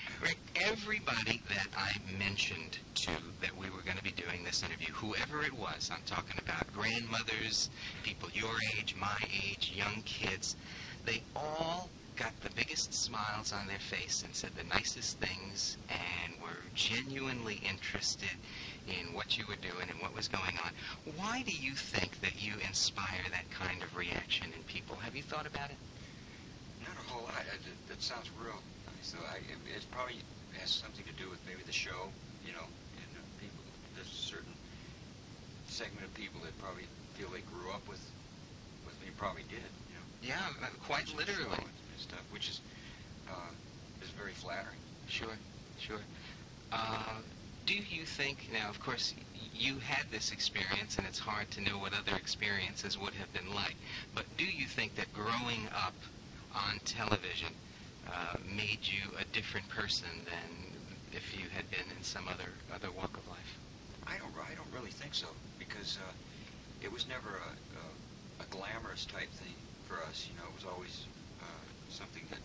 Rick, everybody that I mentioned to that we were going to be doing this interview, whoever it was, I'm talking about grandmothers, people your age, my age, young kids, they all got the biggest smiles on their face and said the nicest things and were genuinely interested in what you were doing and what was going on. Why do you think that you inspire that kind of reaction in people? Have you thought about it? Not a whole lot. That sounds real. So it probably has something to do with maybe the show, you know, and people. There's a certain segment of people that probably feel they grew up with me, probably did, you know. Yeah, quite literally. And stuff, which is very flattering. Sure, sure. Do you think, now of course you had this experience and it's hard to know what other experiences would have been like, but do you think that growing up on television made you a different person than if you had been in some other walk of life? I don't really think so, because it was never a glamorous type thing for us. You know, it was always something that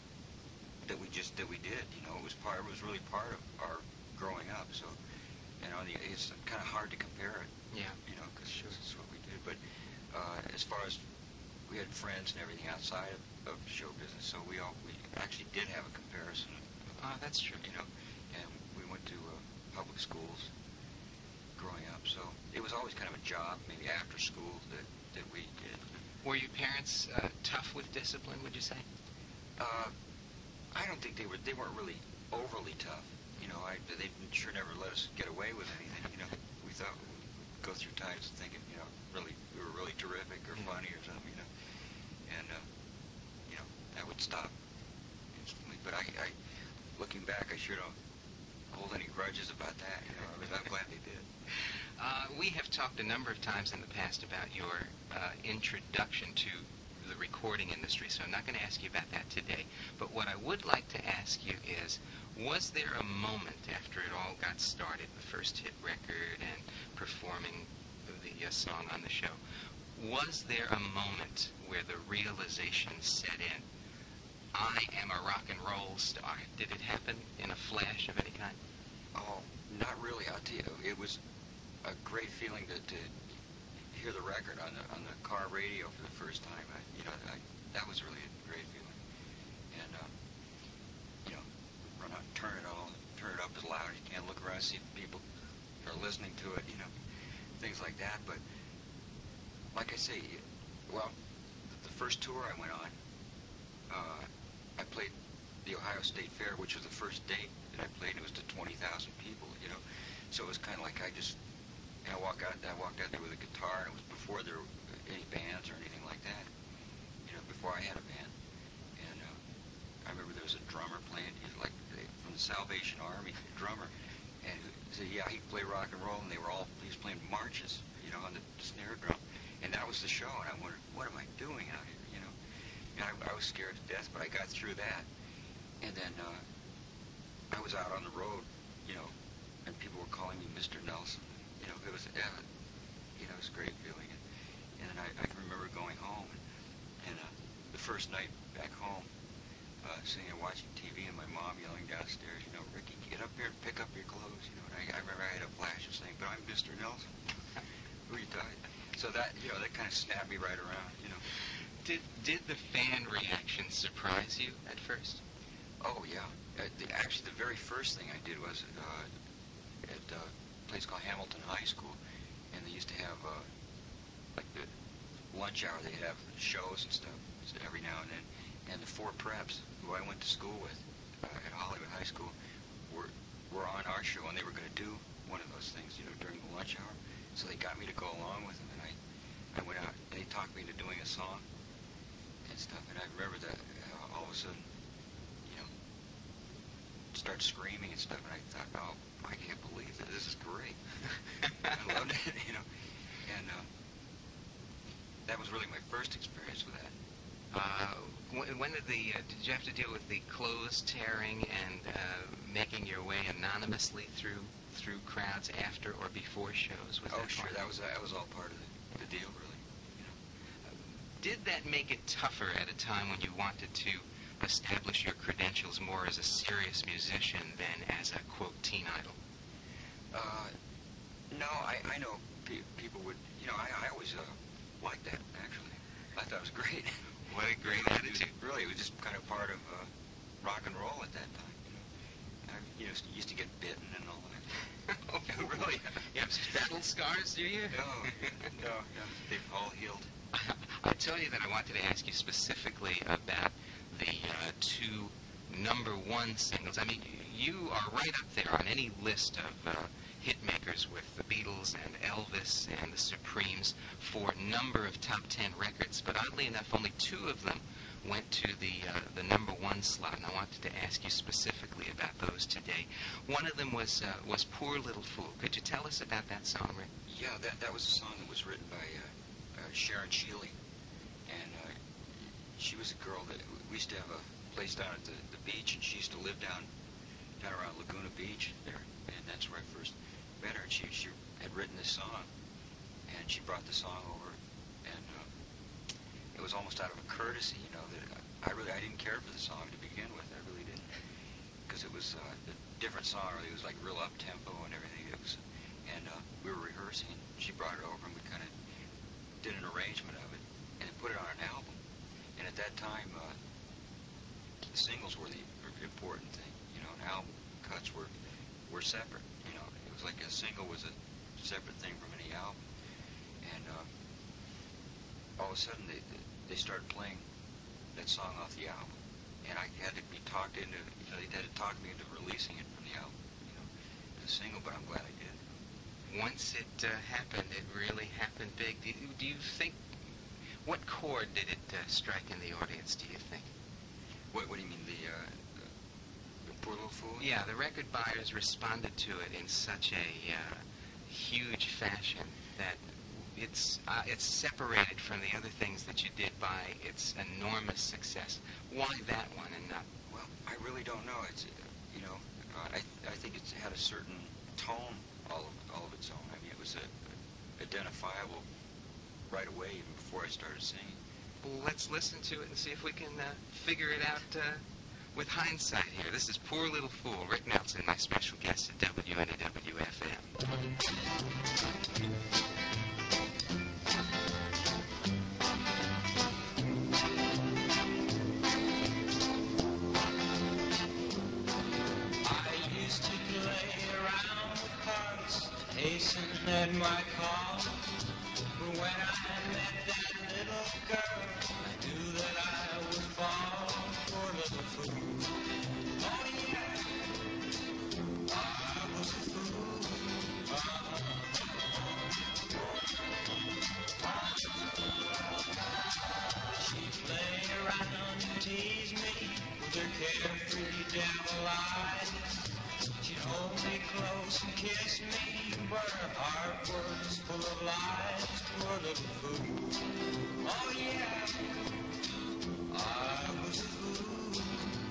we did. You know, it was really part of our growing up. So, you know, it's kind of hard to compare it. Yeah. You know, because that's what we did. But as far as we had friends and everything outside of show business, so we actually did have a comparison. That's true. You know, and we went to public schools growing up, so it was always kind of a job, maybe after school, that we did. Were your parents tough with discipline, would you say? I don't think they weren't really overly tough. You know, they sure never let us get away with anything. You know, we thought we'd go through times thinking, you know, really we were really terrific or funny or something, you know, and you know, that would stop instantly. But I looking back, I sure don't hold any grudges about that. You know, I'm glad they did. We have talked a number of times in the past about your introduction to the recording industry, so I'm not going to ask you about that today. But what I would like to ask you is, was there a moment after it all got started, the first hit record and performing the song on the show, was there a moment where the realization set in, I am a rock and roll star? Did it happen in a flash of any kind? Oh, not really. I'll tell you, it was a great feeling to hear the record on the car radio for the first time. That was really a great feeling. And you know, run out and turn it up as loud as you can, look around, see if people are listening to it. You know, things like that. But like I say, well, the first tour I went on, I played the Ohio State Fair, which was the first date that I played, and it was to 20,000 people, you know. So it was kind of like I walked out there with a guitar, and it was before there were any bands or anything like that, you know, before I had a band. And I remember there was a drummer playing, from the Salvation Army, drummer, and he said, yeah, he'd play rock and roll, and he was playing marches, you know, on the snare drum. And that was the show, and I wondered, what am I doing out here, you know? And I was scared to death, but I got through that. And then I was out on the road, you know, and people were calling me Mr. Nelson. You know, it was a great feeling. And then I can remember going home, and the first night back home, sitting and watching TV, and my mom yelling downstairs, you know, Ricky, get up here and pick up your clothes, you know. And I remember I had a flash of saying, but I'm Mr. Nelson. Who are you talking? So that, you know, that kind of snapped me right around, you know. Did the fan reaction surprise you at first? Oh, yeah. Actually, the very first thing I did was at a place called Hamilton High School, and they used to have, like the lunch hour, they'd have shows and stuff every now and then. And the four preps who I went to school with at Hollywood High School were on our show, and they were going to do one of those things, you know, during the lunch hour. So they got me to go along with them, and I went out, and they talked me into doing a song and stuff. And I remember that all of a sudden, you know, start screaming and stuff, and I thought, oh, I can't believe that. This is great. I loved it, you know. And that was really my first experience with that. When did you have to deal with the clothes tearing and making your way anonymously through crowds after or before shows? Oh, sure, that was all part of the deal, really. You know. Did that make it tougher at a time when you wanted to establish your credentials more as a serious musician than as a, quote, teen idol? No, I know people would, I always liked that, actually. I thought it was great. What a great attitude. It was just kind of part of rock and roll at that time, I used to get bitten and all that. Oh, really? You have battle scars, do you? No, they've all healed. I tell you that I wanted to ask you specifically about the two #1 singles. I mean, you are right up there on any list of hit makers with the Beatles and Elvis and the Supremes for number of top 10 records. But oddly enough, only 2 of them went to the #1 slot, and I wanted to ask you specifically about those today. One of them was Poor Little Fool. Could you tell us about that song, Rick? Yeah, that was a song that was written by Sharon Sheely, and she was a girl that we used to have a place down at the beach, and she used to live down around Laguna Beach there, and that's where I first met her. And she had written this song, and she brought the song over, and it was almost out of a courtesy, that I didn't care for the song to begin with. I really didn't, because it was a different song. It was like real up tempo and everything. And we were rehearsing. She brought it over, and we kind of did an arrangement of it, and put it on an album. And at that time, the singles were the important thing. And album cuts were separate. It was like a single was a separate thing from any album. And all of a sudden, they started playing that song off the album, and I had to be talked into. They had to talk me into releasing it from the album, as a single. But I'm glad I did. Once it happened, it really happened big. Do you think, what chord did it strike in the audience, do you think? What do you mean, the Poor Little Fool? Yeah, the record buyers responded to it in such a huge fashion that it's separated from the other things that you did by its enormous success. Why that one and not? Well, I really don't know. It's, I think it's had a certain tone all of its own. I mean, it was identifiable right away, even before I started singing. Well, let's listen to it and see if we can figure it out with hindsight here. This is Poor Little Fool. Rick Nelson, my special guest at WNWF-FM. Hasten at my call, but when I met that little girl, I knew that I would fall. Poor little fool. Oh yeah, I was a fool. She'd play around and tease me with her carefree devil eyes. She'd hold me close and kiss me, but her heart was full of lies. Poor little fool. Oh yeah, I was a fool.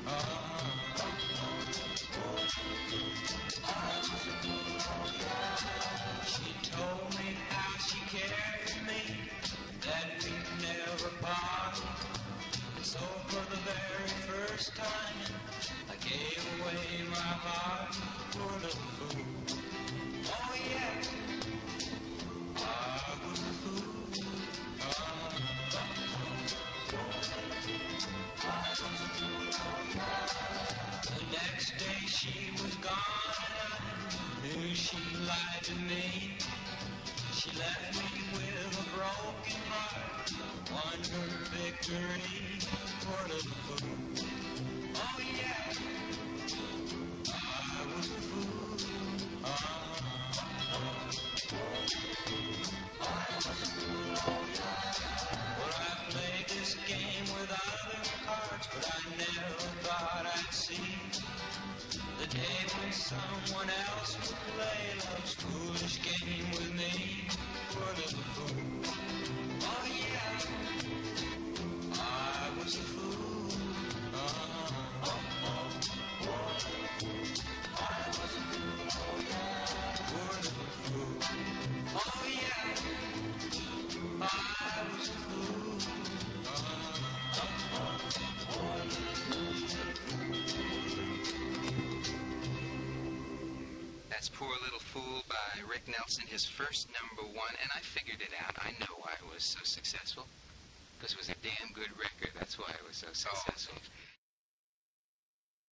She told me how she cared for me, that we'd never part. And so for the very first time, I gave away my heart. Poor little fool. Oh yeah, I was a fool. The next day she was gone, I knew she lied to me. She left me with a broken heart, won her victory. Poor little fool. Oh yeah, I was a fool. Well, I played this game with other cards, but I never thought I'd see the day when someone else would play love's foolish game with me. Poor little fool. Oh yeah, I was a fool. Poor little fool. Oh yeah, I was a fool. That's Poor Little Fool by Rick Nelson, his first #1, and I figured it out. I know why it was so successful. Because it was a damn good record. That's why it was so successful.